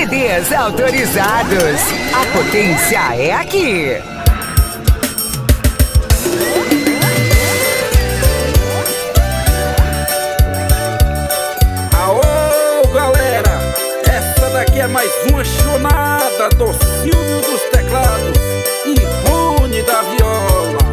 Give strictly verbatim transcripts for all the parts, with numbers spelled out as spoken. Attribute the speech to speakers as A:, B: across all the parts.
A: C Ds autorizados. A potência é aqui.
B: Aô, galera! Essa daqui é mais uma chonada do Silvio dos teclados e Rony da viola.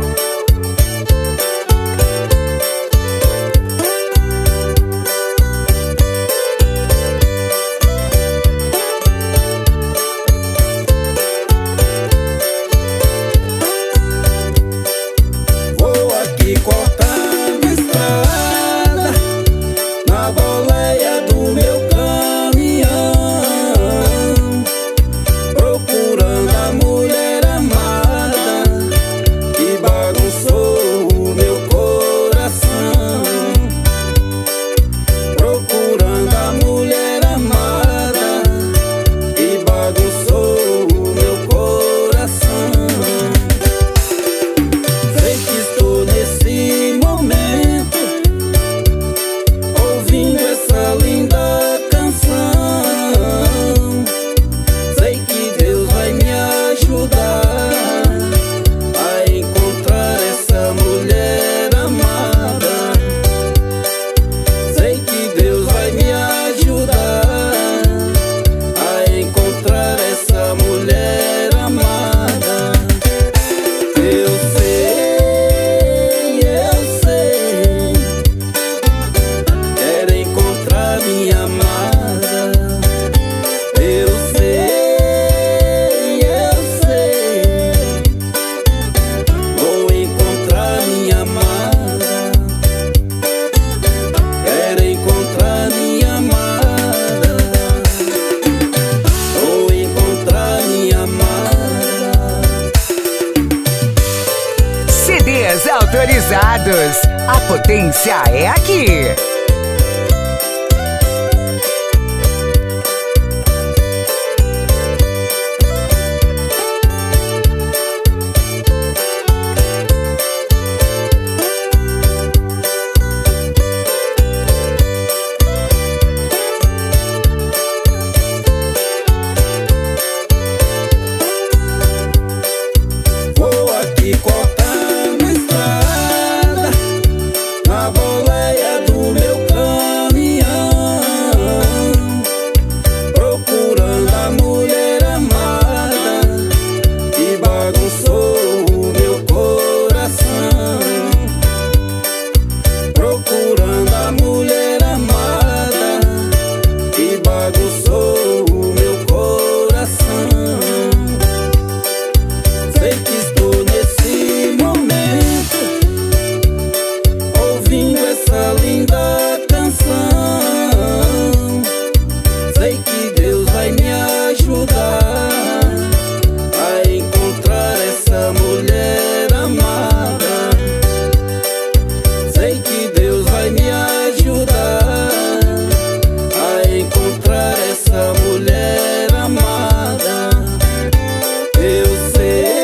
B: Cortando a estrada na boleia do meu caminhão, procurando a mulher amada que bagunçou o meu coração, procurando a mulher amada que bagunçou o meu coração. Sei que estou nesse momento ouvindo essa linda canção. Sei que Deus vai me ajudar a encontrar essa mulher amada. Sei que Deus vai me ajudar a encontrar essa mulher amada. Eu sei, minha amada, eu sei, eu sei, vou encontrar minha amada, quero encontrar minha amada, vou encontrar minha amada.
A: C Ds autorizados. A potência é aqui.
B: Cortando a estrada na boleia do meu caminhão, procurando a mulher amada que bagunçou o meu coração, procurando a mulher amada que bagunçou o meu coração. Sei que estou nesse momento ouvindo essa linda canção. Sei que Deus vai me ajudar a encontrar essa mulher amada. Sei que Deus vai me ajudar a encontrar essa mulher amada. Eu sei,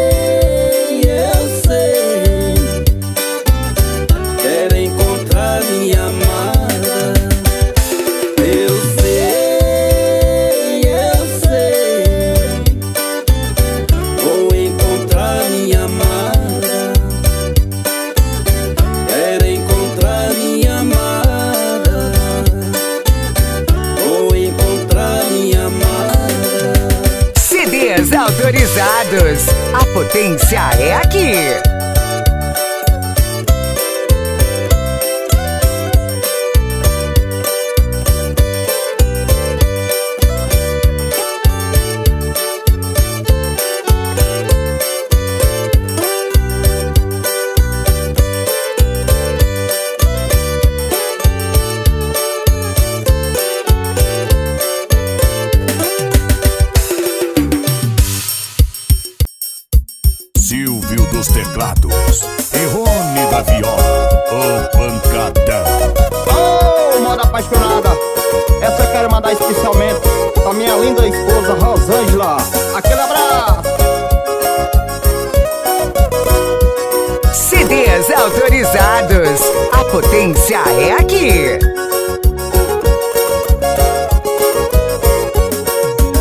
B: minha amada, eu sei, eu sei, vou encontrar minha amada, quero encontrar minha amada, vou encontrar minha amada.
A: C Ds autorizados. A potência é aqui.
C: Silvio dos teclados e Rony da viola, o pancadão.
D: Ô, oh, moda apaixonada, essa eu quero mandar especialmente pra minha linda esposa Rosângela. Aquele abraço.
A: C Ds autorizados. A potência é aqui.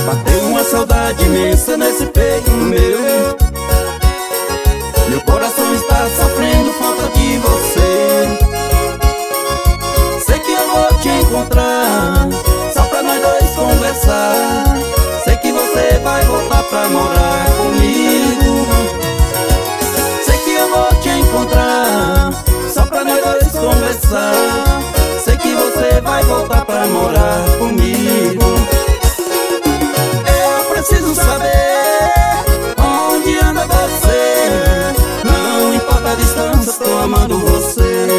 B: Bateu uma saudade imensa nesse peito meu. Meu coração está sofrendo falta de você. Sei que eu vou te encontrar, só pra nós dois conversar. Sei que você vai voltar pra morar comigo. Sei que eu vou te encontrar, só pra nós dois conversar. Sei que você vai voltar pra morar comigo. Eu preciso saber onde anda você. Não importa a distância, estou amando você.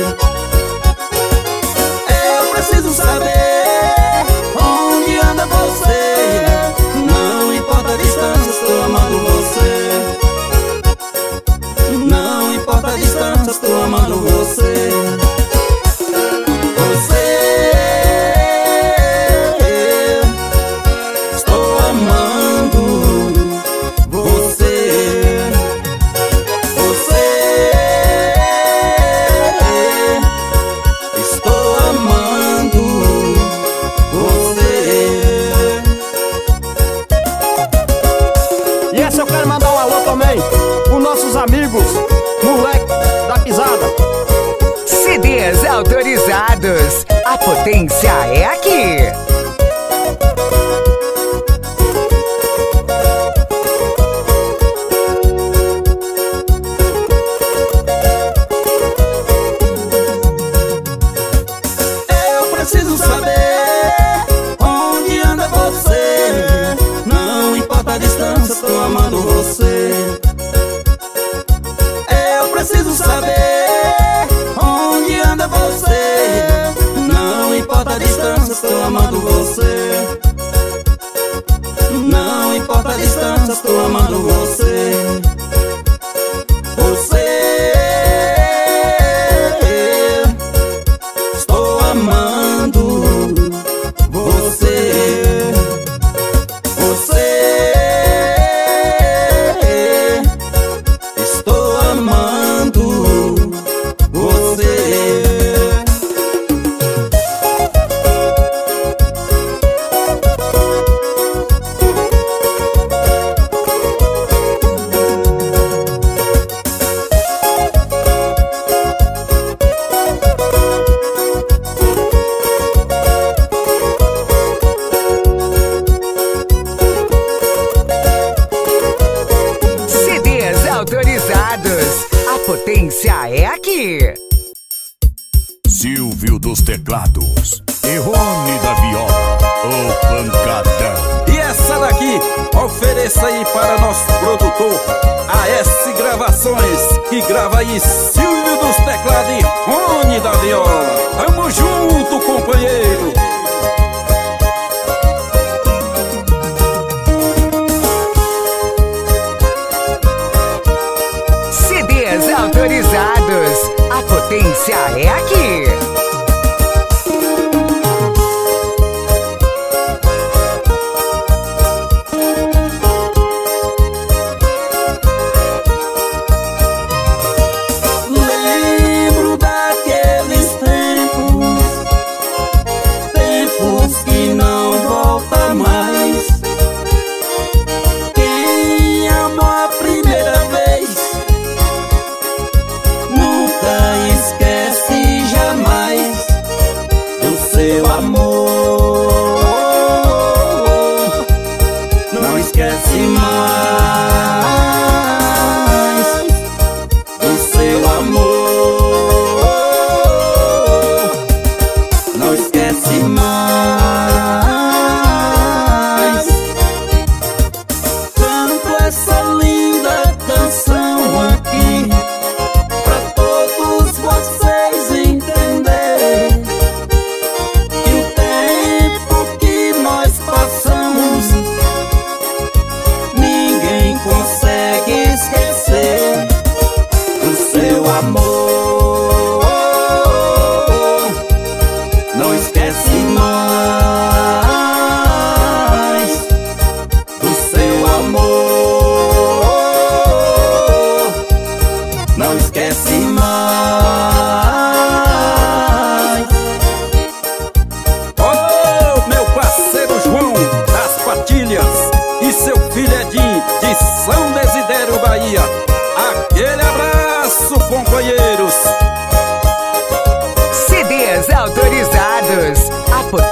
B: Eu preciso saber onde anda você. Não importa a distância, estou amando você. Não importa a distância, estou amando você. Você, estou amando você. Você, estou amando você.
D: E essa eu quero mandar um alô também pros nossos amigos, moleque da pisada.
A: C Ds autorizados. A potência é aqui.
B: Eu preciso saber onde anda você. Não importa a distância, estou amando você. Eu preciso saber onde anda você. Não importa a distância, estou amando você. Não importa a distância, estou amando você. Você, estou amando você. Você, estou amando você.
A: C Ds autorizados. A potência é aqui.
C: Silvio dos teclados e Rony da viola, o pancadão.
B: E essa daqui, ofereça aí para nosso produtor A S Gravações, que grava aí Silvio dos teclados e Rony da viola. Tamo junto, companheiro.
A: C Ds autorizados. A potência é aqui.
B: Lembro daqueles tempos, tempos que não volta mais. Quem amou a primeira vez nunca esquece jamais do seu amor. Não esquece mais do seu amor. Não esquece mais. Canto essa linda canção aqui pra todos vocês entenderem que o tempo que nós passamos me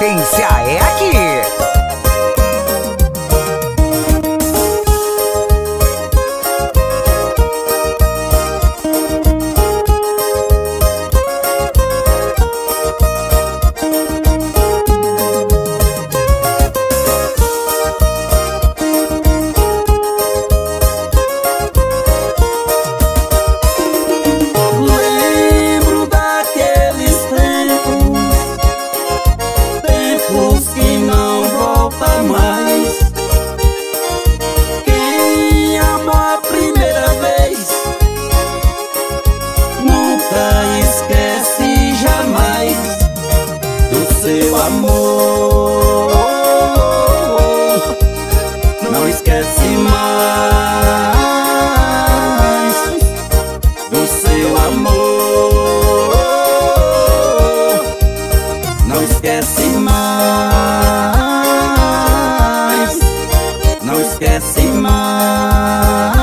A: potência é aqui.
B: Seu amor, não esquece mais do seu amor, não esquece mais, não esquece mais.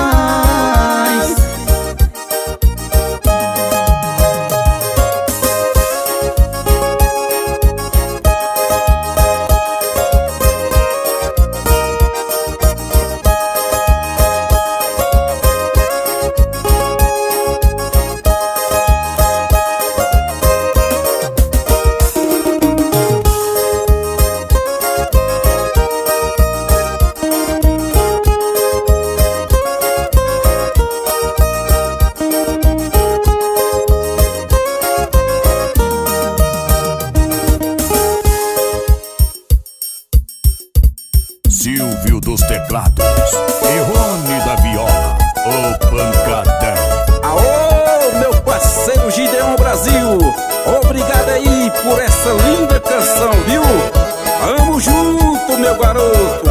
C: Silvio dos teclados e Rony da viola, o pancadão.
E: Aô, meu parceiro Gideon Brasil, obrigado aí por essa linda canção, viu? Amo junto, meu garoto.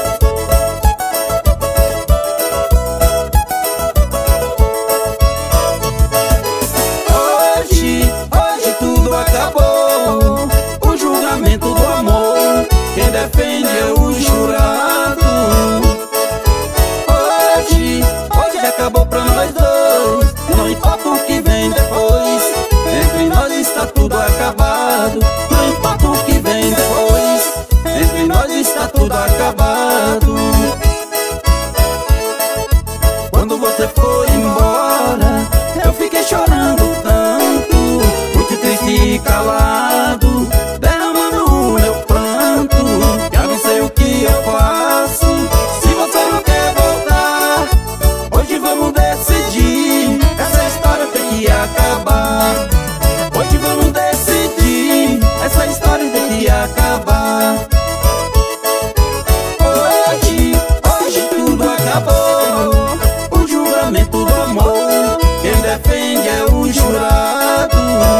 B: Hoje, hoje tudo acabou, o julgamento do amor, quem defende é o jurado. Hoje, hoje acabou pra nós dois, não importa o que vem depois, entre nós está tudo acabado. Não importa o que vem depois, entre nós está tudo acabado. Quando você foi embora, eu fiquei chorando tanto, muito triste e calado, derramando o meu pranto. Já não sei o que eu faço, se você não quer voltar, hoje vamos decidir, essa história tem que acabar. Hoje vamos decidir, essa história tem que acabar. Hoje, hoje tudo acabou, o julgamento do amor, quem defende é o jurado.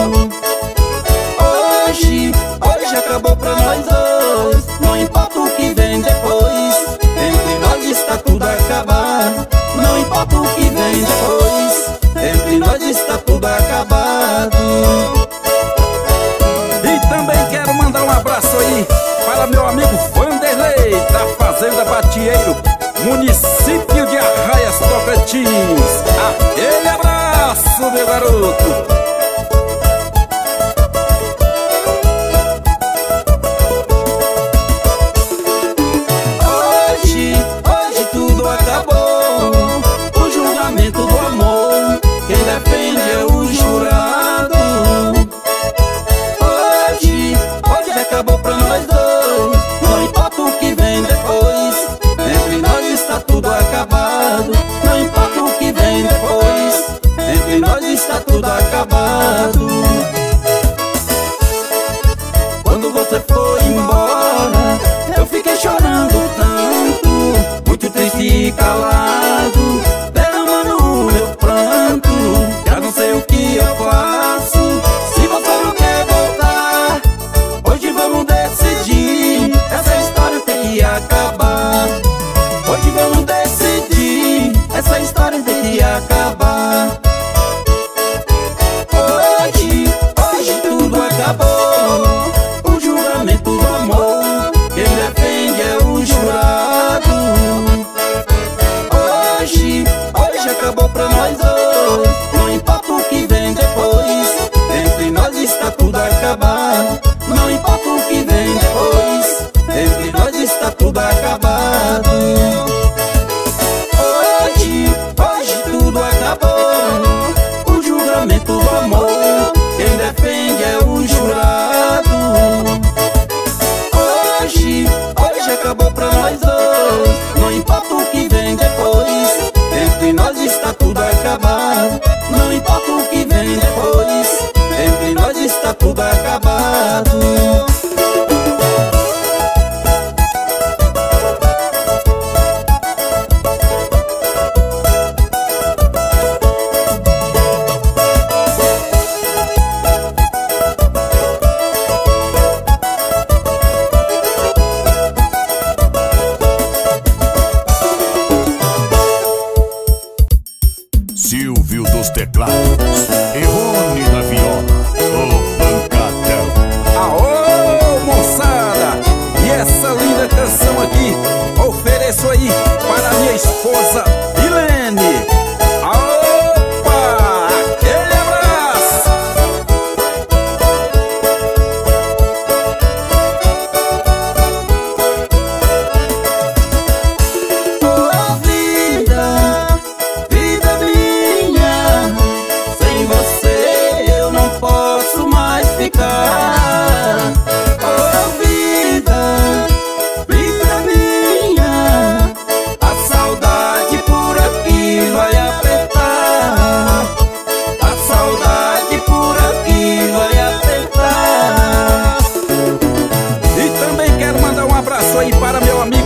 B: Hoje, hoje acabou pra nós dois, não importa o que vem depois, entre nós está tudo acabado. Não importa o que vem depois, entre nós está tudo acabado.
E: E também quero mandar um abraço aí para meu amigo Vanderlei, da Fazenda Batieiro, município de Arraias, Tocantins. Aquele abraço, meu garoto.
B: Hoje, hoje tudo acabou, o julgamento do amor, quem defende é o jurado. Hoje, hoje acabou pra nós dois, não importa o que vem depois, entre nós está tudo acabado. Não importa o que vem depois, entre nós está tudo acabado.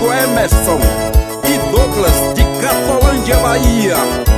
E: amigo Emerson e Douglas de Catolândia, Bahia.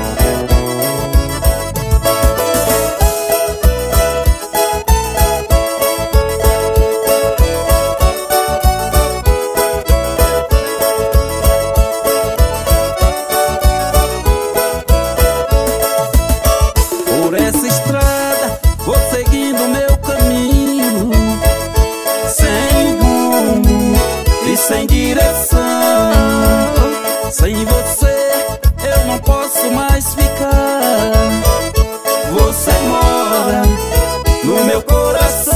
B: Por essa estrada vou seguindo meu caminho, sem rumo e sem direção. Sem você eu não posso mais ficar. Você mora no meu coração.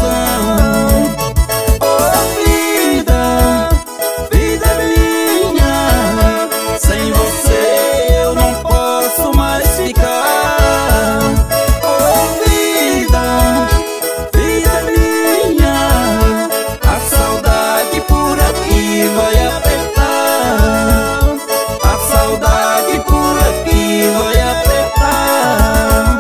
B: Oh vida, vida minha, sem você eu não posso mais ficar. Oh vida, vida minha, a saudade por aqui vai apertar. A saudade por aqui vai apertar.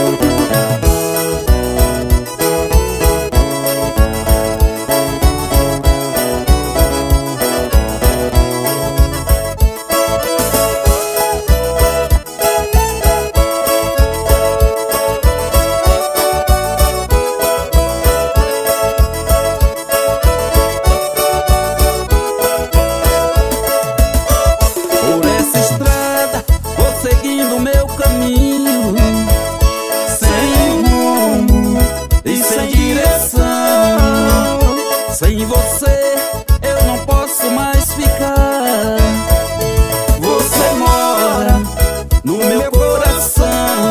B: Por essa estrada vou seguindo meu caminho, sem rumo e sem direção. Sem você eu não posso mais ficar. Você mora no meu coração.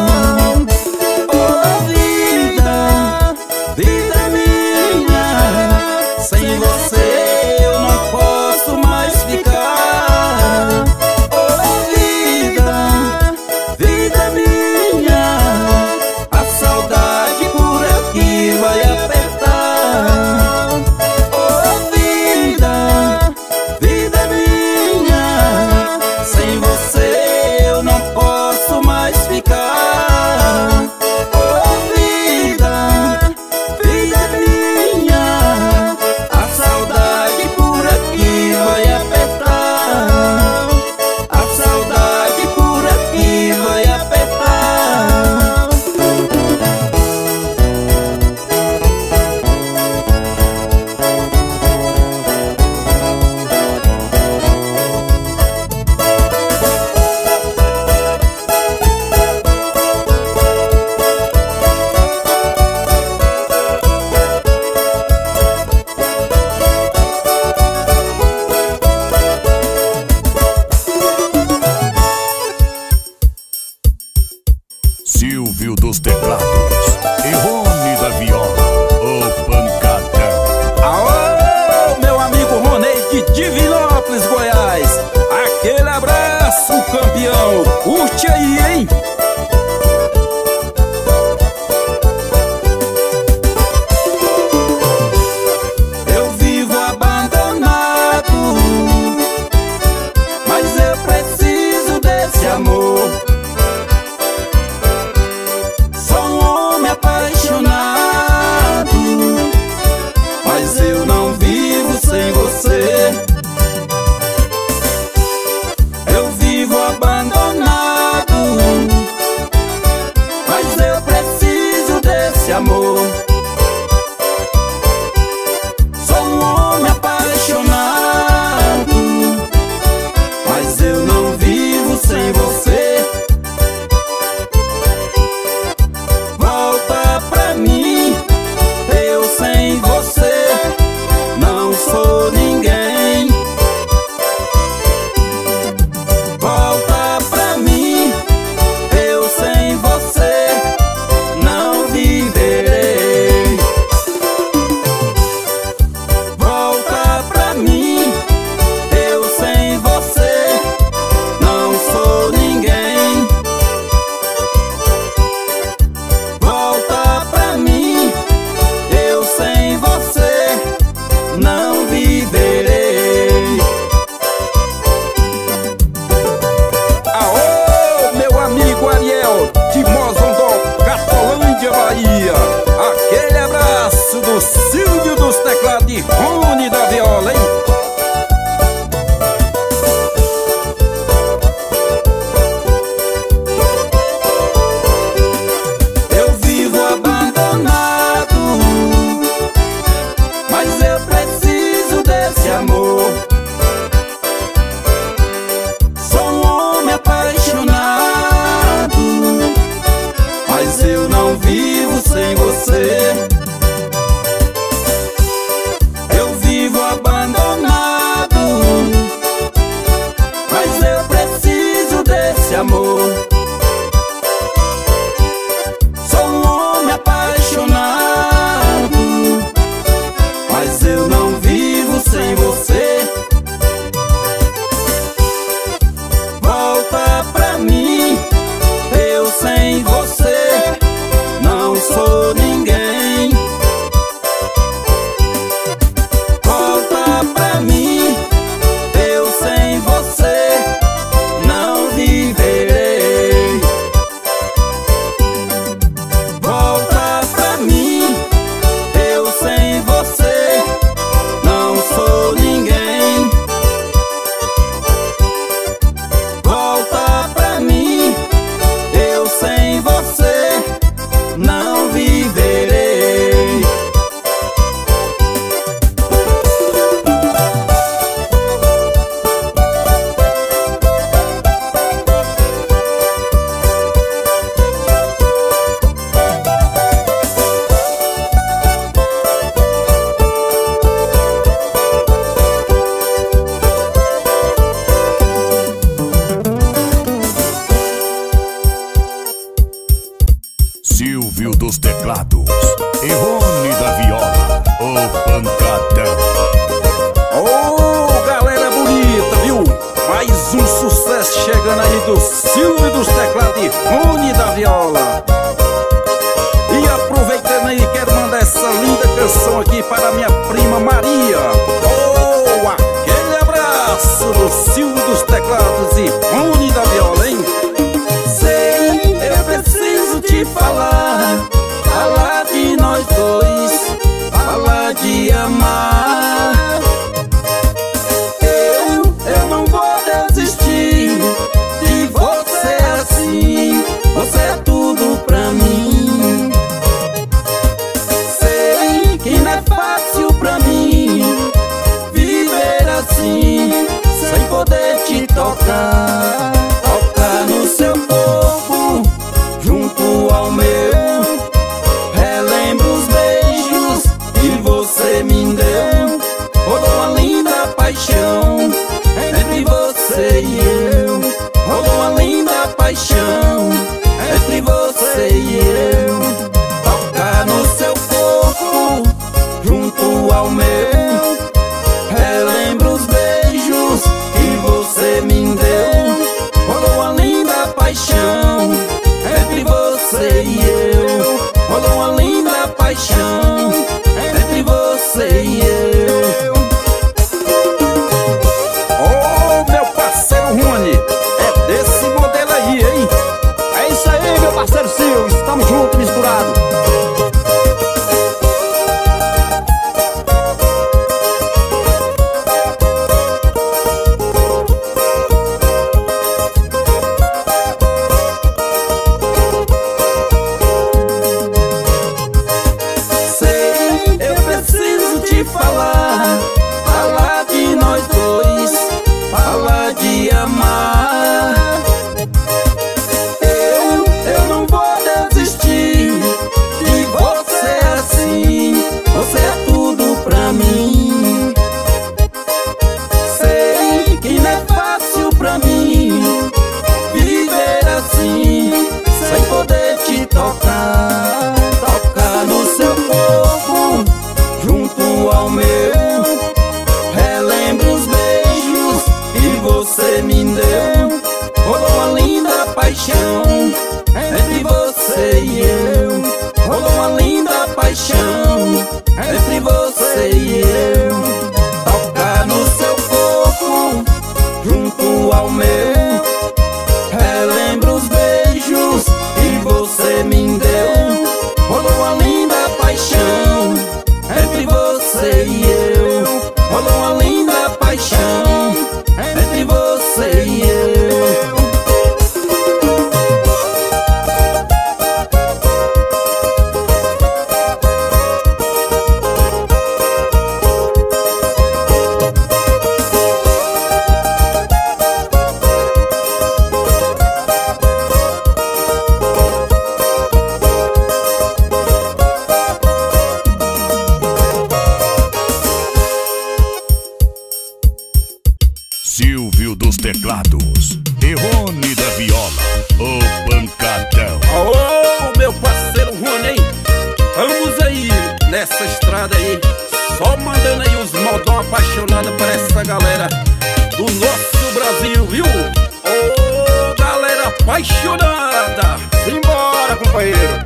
B: Oh vida, vida minha, sem você eu não posso mais ficar. Oh vida, vida minha, a saudade por aqui vai apertar. Oh vida, vida minha, sem você eu não posso mais ficar. Oh vida, vida minha, a saudade por aqui vai apertar. A saudade por aqui vai apertar.
C: Silvio dos teclados e Rony da viola, o pancadão.
E: Aô, meu amigo Ronei de Divinópolis, Goiás. Aquele abraço, campeão. Curte aí, hein?
B: Eu vivo abandonado, mas eu preciso desse amor. Sou um homem apaixonado, mas eu não vivo sem você. Eu vivo abandonado,
E: chegando aí do Silvio dos teclados e Rony da viola. E aproveitando aí, quero mandar essa linda canção aqui para minha prima Maria. Oh, aquele abraço do Silvio dos teclados e Rony da viola, hein?
B: Sei, eu preciso te falar, falar de nós dois, falar de amar. Eu, eu não vou desistir de você assim, você é tudo pra mim. Sei que não é fácil pra mim viver assim, sem poder te tocar, tocar no seu corpo, junto ao meu. Relembro os beijos que você me deu, rolou uma linda paixão entre você e eu, rolou uma linda paixão entre você e eu. Tocar no seu corpo, junto ao meu. Relembro os beijos que você me deu, rolou uma linda paixão entre você e eu, rolou uma linda paixão entre você e eu.
E: Oh, meu parceiro Rony, é desse modelo aí, hein?
D: É isso aí, meu parceiro Silvio, estamos juntos, misturados.
B: Sei, eu preciso te falar, falar de nós dois, falar de amar. Eu, eu não vou desistir de você assim, você é tudo pra mim. Sei que não é fácil pra mim viver assim, sem poder te tocar, tocar no seu corpo, junto ao meu. Relembro os beijos que você me deu, rolou uma linda paixão entre você e eu, rolou uma linda paixão entre você e eu. Tocar no seu corpo, junto ao meu. Relembro os beijos que você me deu, rolou uma linda paixão entre você e eu, rolou uma linda paixão entre você e eu.
C: Silvio dos teclados e Rony da viola, o pancadão.
E: Oh, meu parceiro Rony, hein? Vamos aí, nessa estrada aí, só mandando aí os modão apaixonados para essa galera do nosso Brasil, viu? Oh, galera apaixonada.
D: Simbora, companheiro.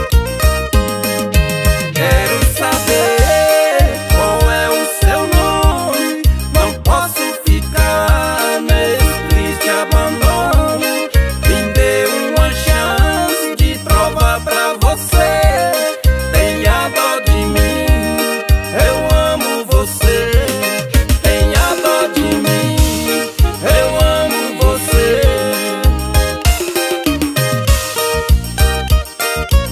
B: Quero saber qual é o seu nome, não posso ficar nesse triste abandono. Me dê uma chance de provar pra você, tenha dó de mim, eu amo você. Tenha dó de mim, eu amo você.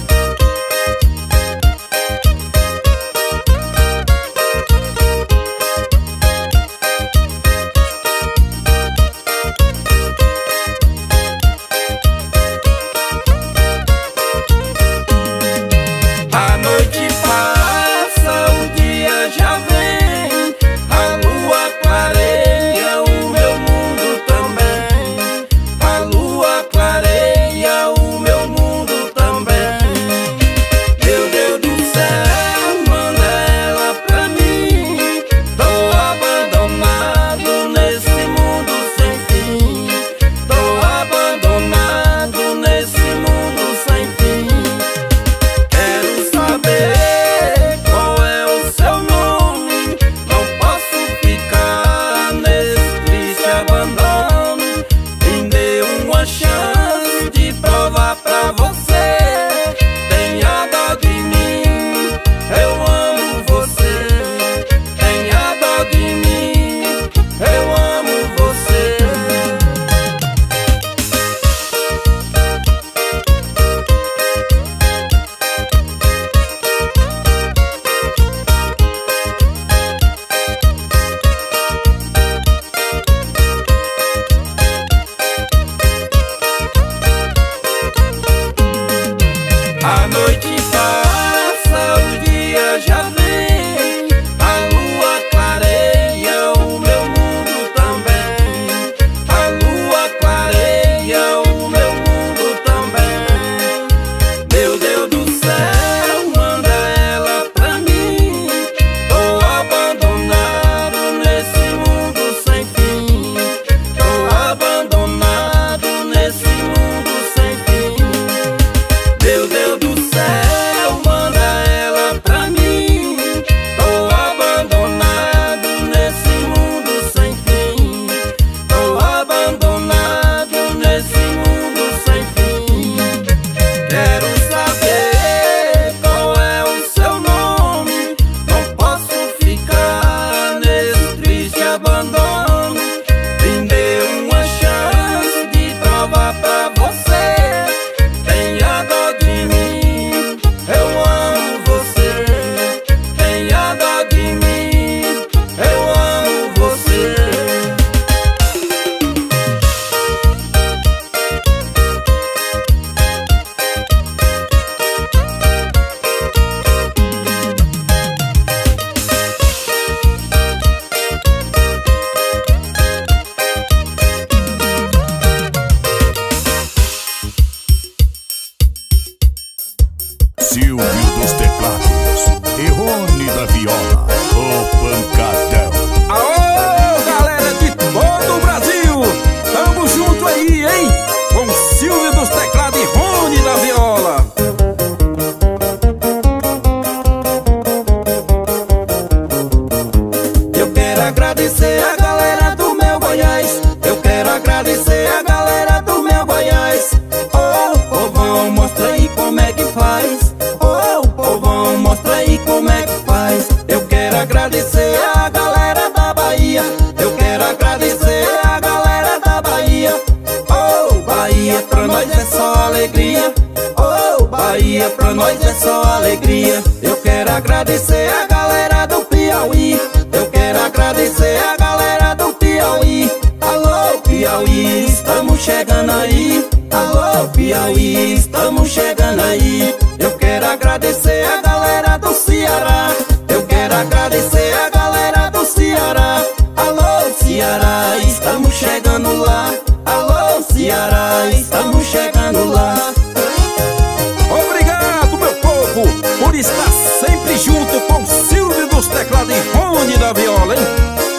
B: alegria. Oh, Bahia, pra nós é só alegria. Eu quero agradecer a galera do Piauí. Eu quero agradecer a galera do Piauí. Alô, Piauí, estamos chegando aí. Alô, Piauí, estamos chegando aí. Eu quero agradecer a galera do Ceará. Eu quero agradecer a galera do Ceará. Alô, Ceará, estamos chegando lá. Alô, Ceará, estamos chegando lá.
E: Obrigado, meu povo, por estar sempre junto com Silvio dos teclados e Rony da viola, hein?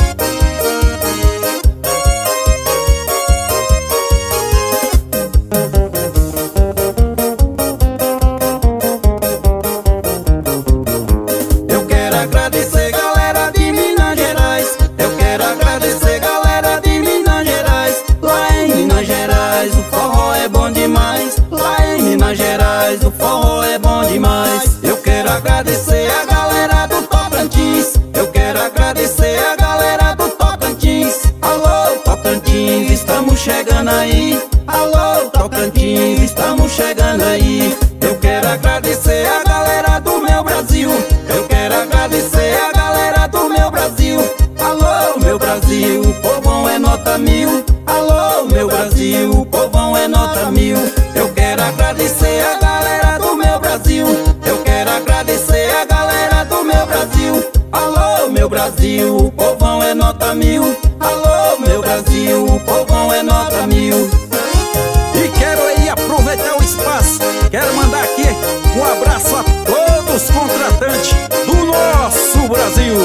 B: Eu quero agradecer galera de Minas Gerais. Eu quero agradecer galera de Minas Gerais. Lá em Minas Gerais o forró é bom demais. Lá em Minas Gerais o forró é bom demais. Eu quero agradecer a galera do Tocantins. Eu quero agradecer a galera do Tocantins. Alô, Tocantins, estamos chegando aí. Alô, Tocantins, estamos chegando aí. Eu quero agradecer a galera do meu Brasil. Eu quero agradecer a galera do meu Brasil. Alô, meu Brasil, o povão é nota mil. Alô, meu Brasil, o povão é nota mil. Eu quero agradecer a galera do meu Brasil. Eu quero agradecer a galera do meu Brasil. Alô, meu Brasil, o povão é nota mil. Alô, meu Brasil, o povão é nota mil.
E: E quero aí aproveitar o espaço. Quero mandar aqui um abraço a todos os contratantes do nosso Brasil.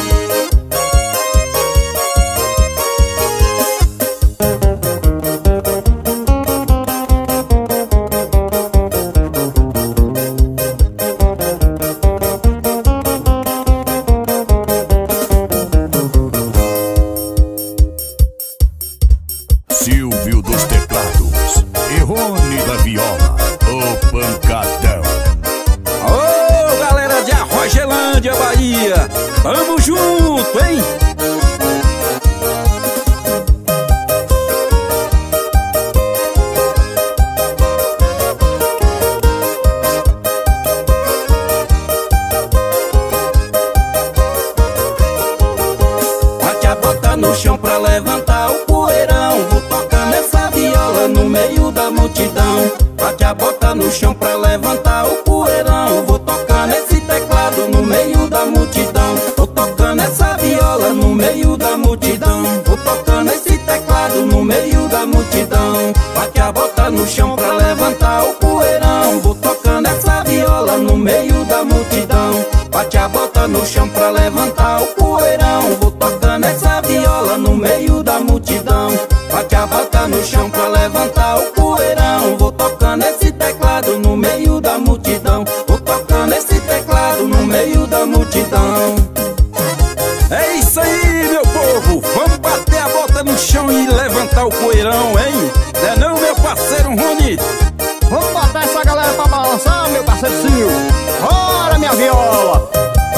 C: Silvio dos teclados e Rony da viola, o pancadão.
E: Ô, galera de Arrogelândia, Bahia, tamo junto, hein?
B: Bate a bota no chão pra levantar o poeirão. Vou tocando essa viola no meio da multidão. Bate a bota no chão pra levantar o poeirão. Vou tocando esse teclado no meio da multidão. Vou tocando essa viola no meio da multidão. Vou tocando esse teclado no meio da multidão. Bate a bota no chão pra levantar o poeirão. Vou tocando essa viola no meio da multidão. Bate a bota no chão pra levantar o poeirão. Vou tocando essa viola no meio da multidão. Bate a bota no chão pra levantar o poeirão. Vou tocando esse teclado no meio da multidão. Vou tocando esse teclado no meio da multidão.
E: É isso aí, meu povo, vamos bater a bota no chão e levantar o poeirão, hein? Não é não, meu parceiro Rony?
D: Vamos botar essa galera pra balançar, meu parceiro Silvio. Bora, minha viola!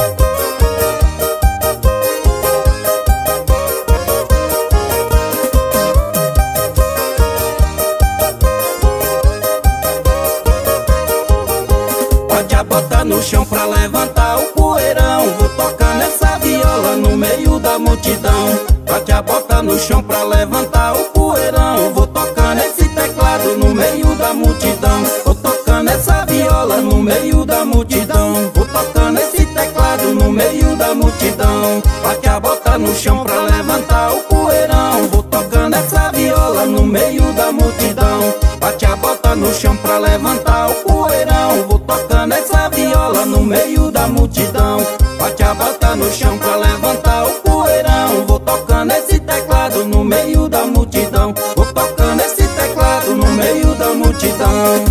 B: Bate a bota no chão pra levantar o poeirão. Vou tocando essa viola no meio da multidão. Bate a bota no chão pra levantar o poeirão. Vou tocando esse teclado no meio da multidão. Vou tocando essa viola no meio da multidão. Vou tocando esse teclado no meio da multidão. Bate a bota no chão pra levantar o poeirão. Vou tocando essa viola no meio da multidão. Bate a bota no chão pra levantar o poeirão. Vou tocando essa viola no meio da multidão. Bate a bota no chão pra levantar o poeirão. Vou tocando esse teclado no meio da multidão. Vou tocando esse teclado no meio da multidão.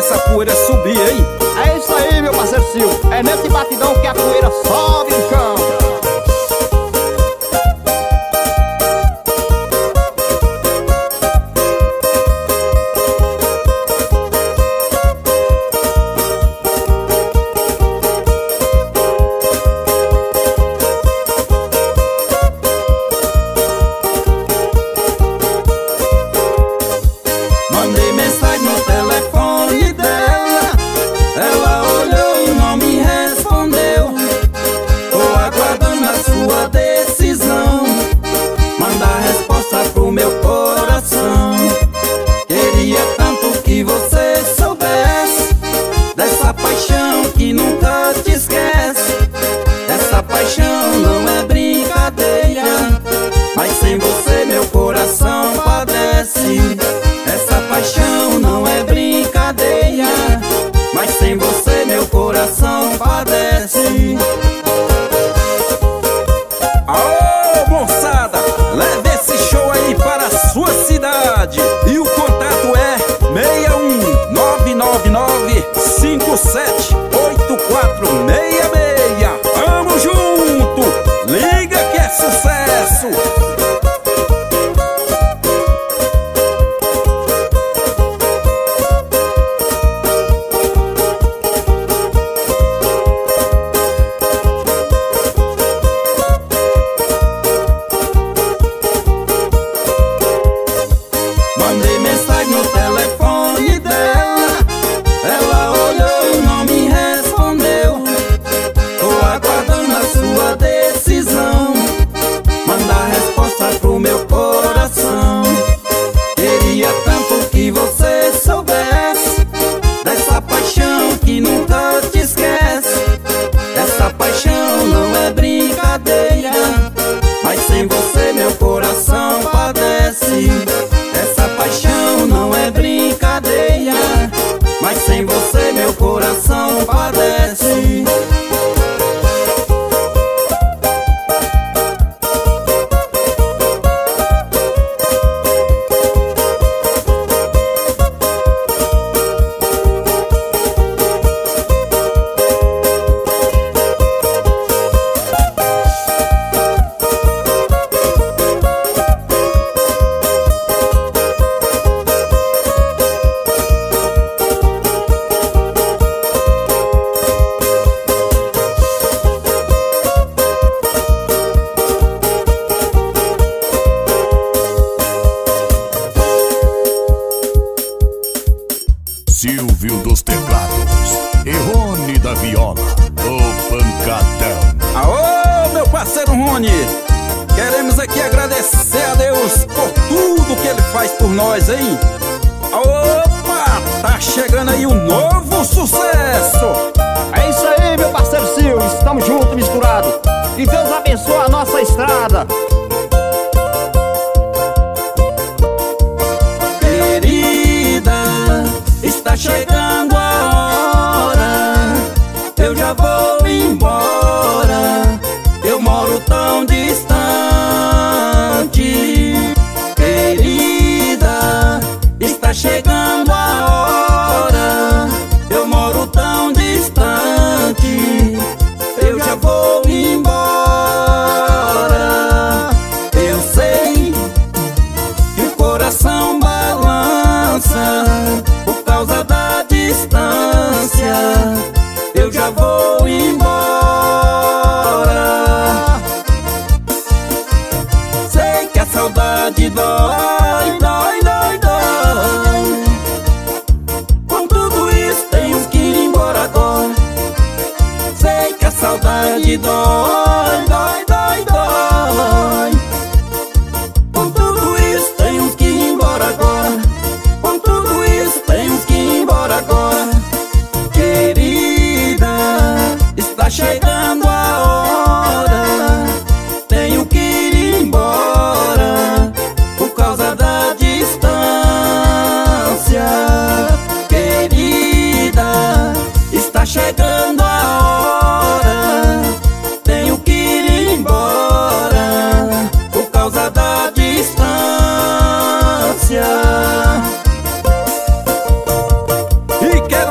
E: essa poeira subir, hein?
D: É isso aí, meu parceiro Silvio. É nesse batidão que a poeira sobe no chão.
B: Mandei mensagem no telefone dela, ela olhou e não me respondeu. Tô aguardando a sua decisão, mandar resposta pro meu coração. Queria tanto que você soubesse dessa paixão que nunca te esquece. Essa paixão não é brincadeira, mas sem você meu coração padece. Essa paixão não é brincadeira, mas sem você meu coração padece.
E: Aô, moçada, leve esse show aí para a sua cidade. E o contato é seis um nove nove nove cinco sete oito quatro seis seis. Vamos junto, liga que é sucesso.
B: Mandei mensagem no telefone dela, ela olhou e não me respondeu. Tô aguardando a sua decisão, mandar resposta pro meu coração. Queria tanto que você soubesse dessa paixão que nunca te esquece. Essa paixão não é brincadeira, mas sem você meu coração padece. Essa paixão não é brincadeira, mas sem você meu coração padece.
C: Silvio dos teclados e Rony da viola, o pancadão.
E: Aô, meu parceiro Rony, queremos aqui agradecer a Deus por tudo que Ele faz por nós, hein? Opa, tá chegando aí um novo sucesso.
D: É isso aí, meu parceiro Silvio. Estamos juntos, misturados. E Deus abençoe a nossa estrada.
B: Está chegando a hora, eu já vou embora. Eu moro tão distante, querida. Está chegando a hora, eu moro tão distante. Eu já vou embora. Eu sei que o coração balança por causa da distância. Eu já vou embora. Sei que a saudade dói, dói, dói, dói. Com tudo isso tenho que ir embora agora. Sei que a saudade dói, dói, dói, dói. Com tudo isso tenho que ir embora agora. Com tudo isso temos que ir embora agora. Querida, está chegando a hora, tenho que ir embora por causa da distância. Querida, está chegando a hora, tenho que ir embora por causa da distância.
E: E quero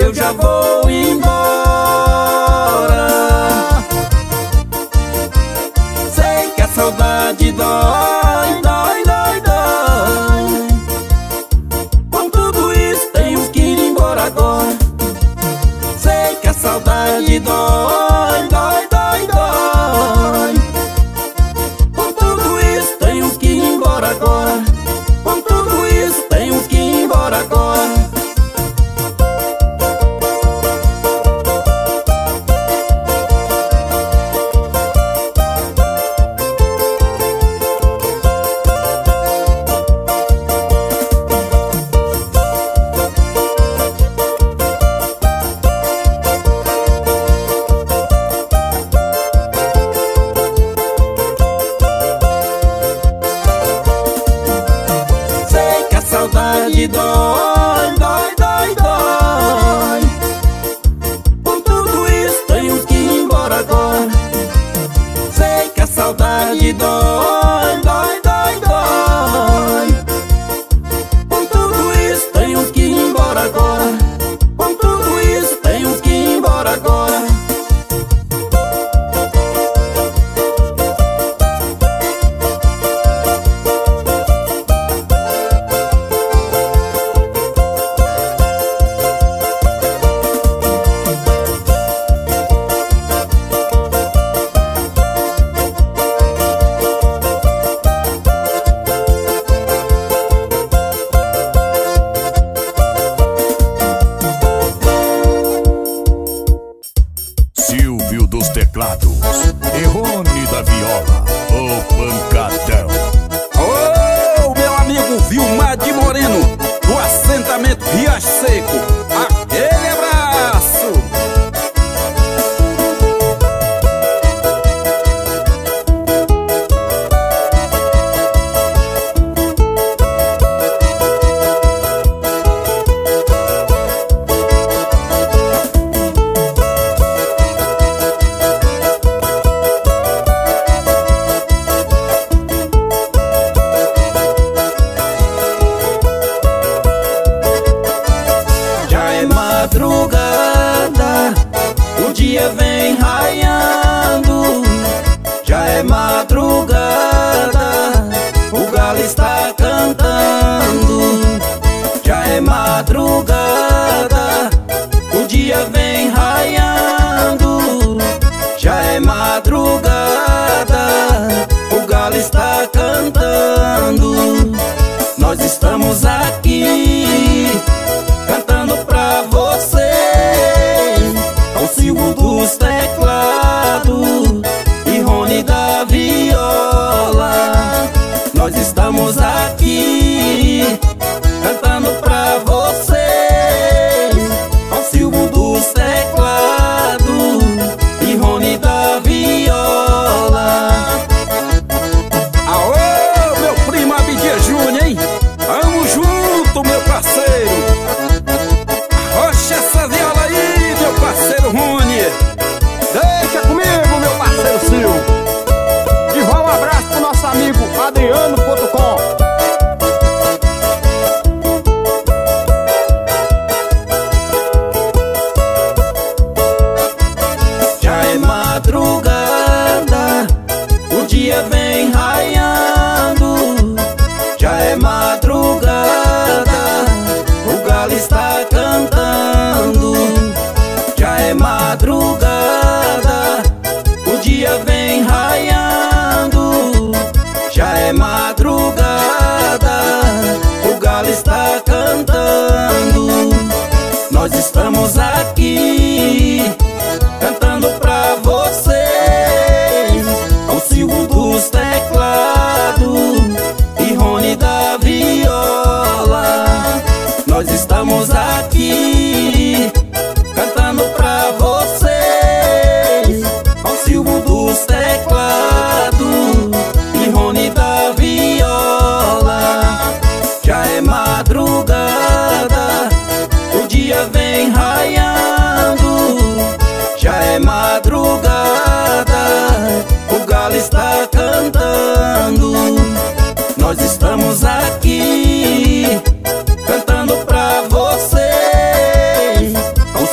B: eu já vou embora. Sei que a saudade dói, dói, dói, dói. Com tudo isso tenho que ir embora agora. Sei que a saudade dói, dói, dói, dói. Com tudo isso tenho que ir embora agora. Com tudo isso tenho que ir embora agora. Saudade dói, dói, dói, dói. Com tudo isso tenho que ir embora agora. Sei que a saudade dói, dói, dói, dói. Com tudo isso tenho que ir embora agora. Com tudo isso tenho que ir embora agora.
C: Silvio dos teclados e Rony da viola, o pancadão.
E: Ô, meu amigo Vilmar de Moreno, do assentamento Riacho Seco, aquele abraço.
B: Madrugada, o dia vem raiando. Já é madrugada, o galo está cantando. Já é madrugada, o dia vem raiando. Já é madrugada, o galo está cantando. Nós estamos aqui cantando pra você, ao Silvio dos teclados e Rony da viola. Nós estamos aqui cantando pra você, ao Silvio dos teclados e Rony da viola.
E: Aô, meu primo Abdias Júnior, hein? Vamos junto, meu parceiro. Arrocha essa viola aí, meu parceiro Rony.
D: Deixa comigo, meu parceiro Silvio. E vai um abraço pro nosso amigo Adriano ponto com.
B: Já é madrugada, o dia vem raiando. Já é madrugada, o galo está cantando. Já é madrugada, o dia vem raiando. Já é madrugada, o galo está cantando. Nós estamos aqui cantando pra vocês, ao Silvio dos teclados e Rony da viola. Nós estamos aqui cantando pra vocês, ao Silvio dos teclados e Rony da viola. Já é madrugada, o dia vem raiando. Já é madrugada, o galo está cantando. Nós estamos aqui cantando pra vocês, ao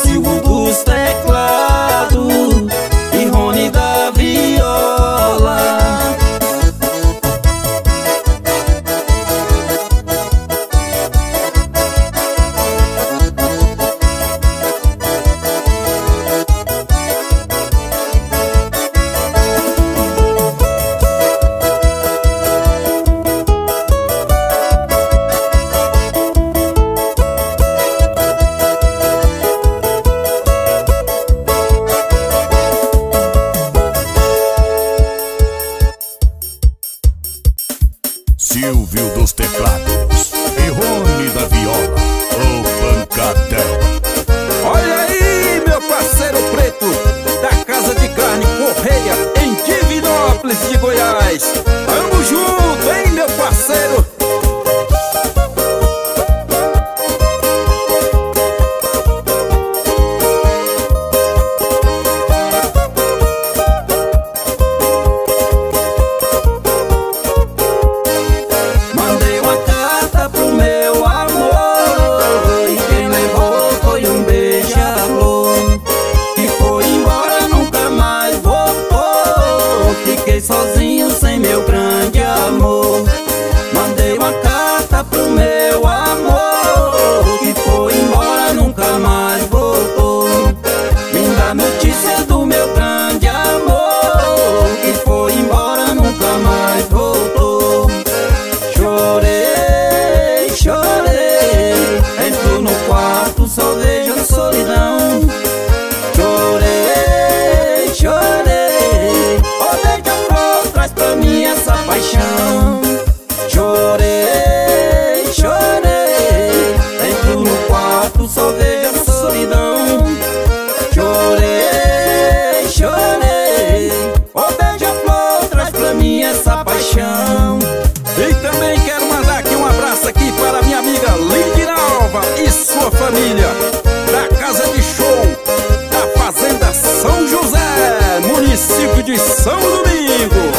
E: família da Casa de Show da Fazenda São José, município de São Domingo.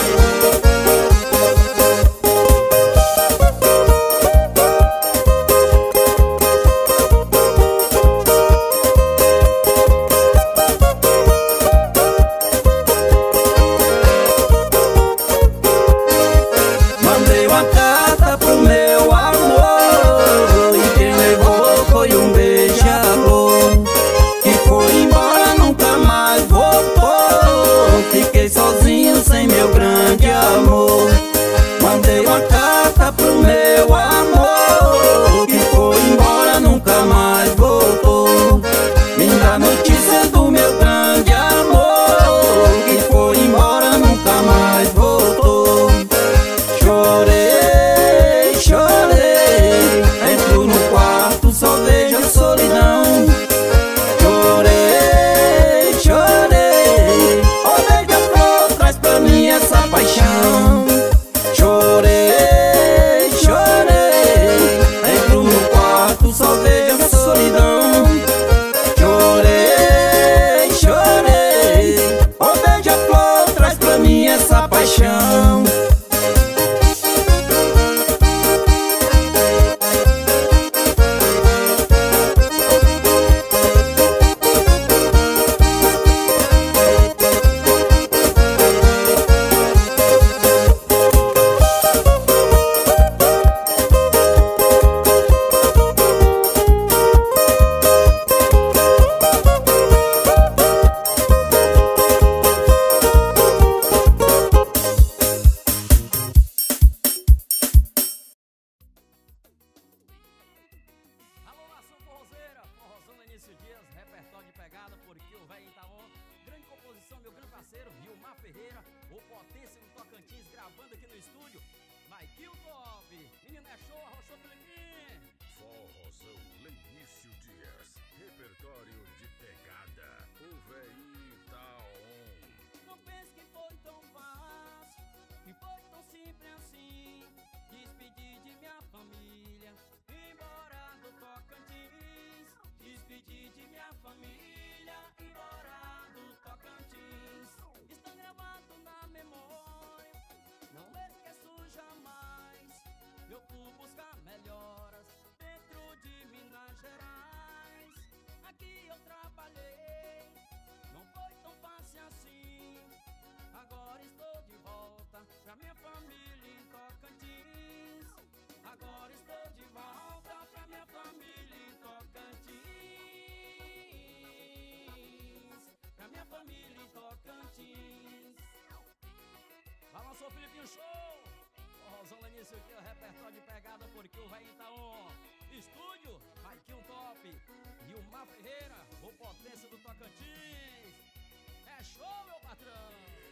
F: Balançou Filipinho Show, forrozão lá nisso aqui, o repertório de pegada porque o velho tá on. Estúdio, Maiquinho Top, Gilmar Ferreira, o potência do Tocantins. É show, meu patrão.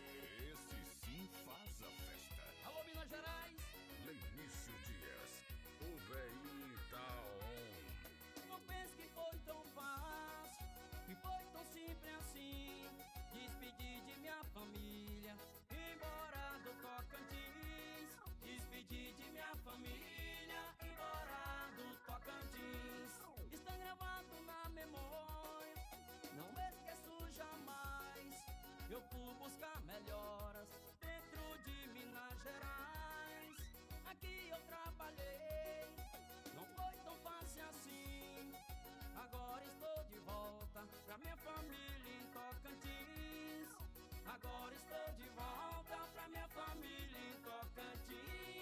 C: Esse sim faz a festa.
F: Alô, Minas Gerais.
C: Lenício Dias, o velho tá on.
F: Não pense que foi tão fácil, que foi tão simples assim. Despedir de minha família, embora do Tocantins. Despedir de minha família, embora do Tocantins. Está gravado na memória, não esqueço jamais. Eu fui buscar melhoras dentro de Minas Gerais. Aqui eu trabalhei, não foi tão fácil assim. Agora estou de volta pra minha família em Tocantins. Agora estou de volta pra minha família em Tocantins.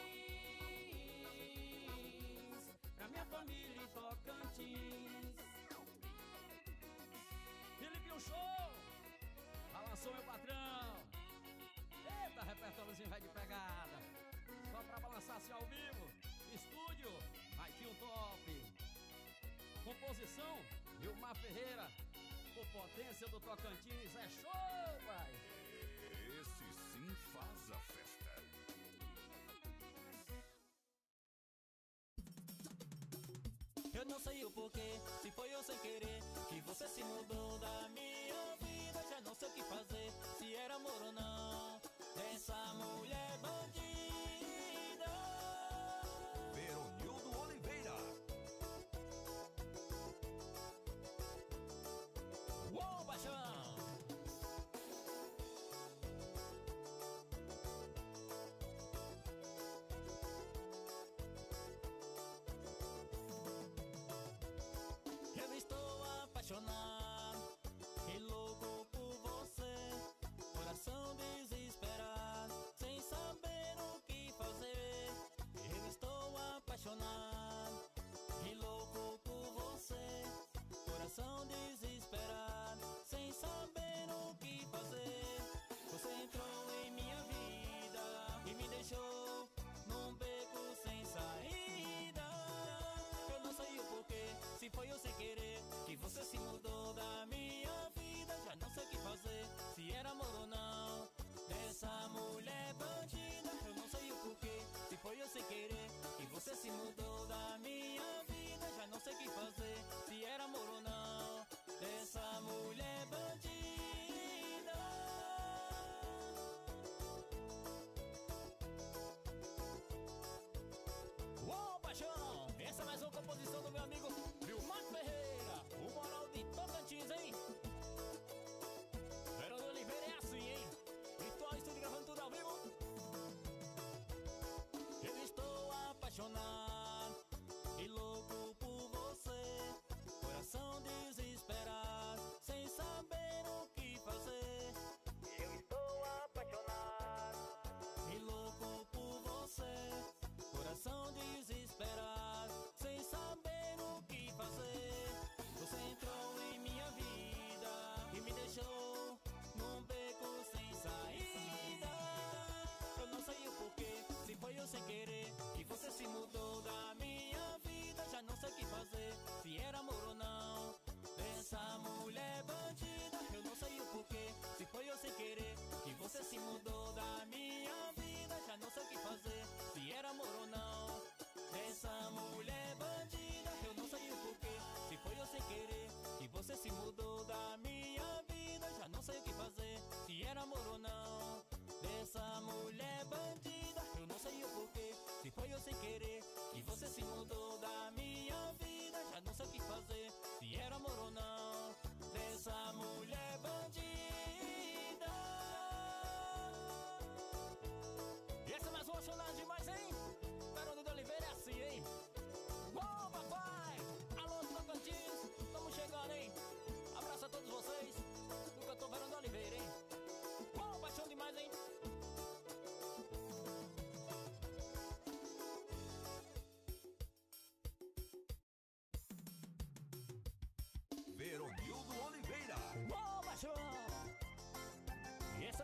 F: Pra minha família em Tocantins. Filipinho Show, balançou meu patrão. Eita, repertóriozinho vai de pegada. Só pra balançar assim ao vivo. Estúdio, Maiquinho Top. Composição, Gilmar Ferreira. O potência do Tocantins é show, pai.
C: Esse sim faz a festa.
G: Eu não sei o porquê, se foi eu sem querer, que você se mudou da minha vida. Já não sei o que fazer, se era amor ou não, dessa mulher bandida.
C: Veronildo Oliveira.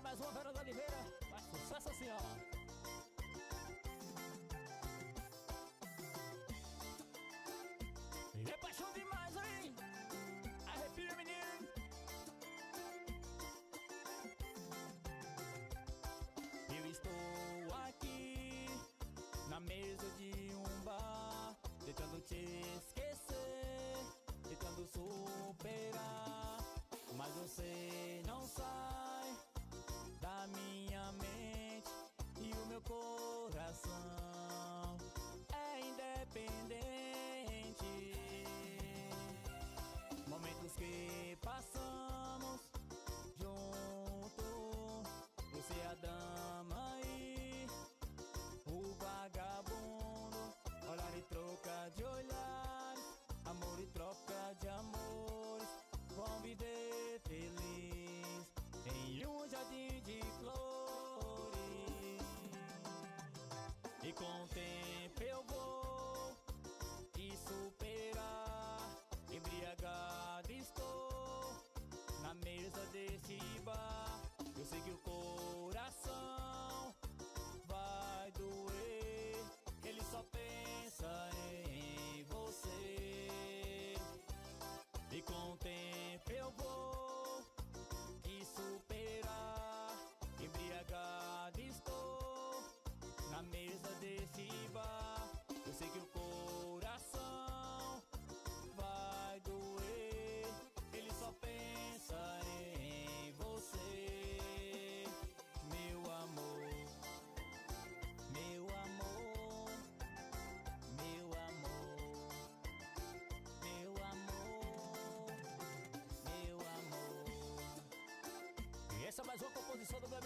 G: mais uma, Fernanda Oliveira. Faz sucesso assim, ó. É paixão demais, hein? Arrepia, menino. Eu estou aqui na mesa de um bar, tentando te esquecer, tentando superar, mas você não sai da minha mente e o meu coração é independente. Momentos que passamos junto, você é a dama e o vagabundo. Olhar e troca de olhares, amor e troca de amores, vão viver feliz em um jardim de flores. E com o tempo eu vou te superar, embriagado estou na mesa desse bar. Eu sei que o coração vai doer, ele só pensa em você. E com o tempo eu vou te superar, embriagado estou na mesa desse bar. Eu sei que o coração vai doer, ele só pensa em você. Meu amor, meu amor, meu amor, meu amor, meu amor. E essa é mais uma composição do meu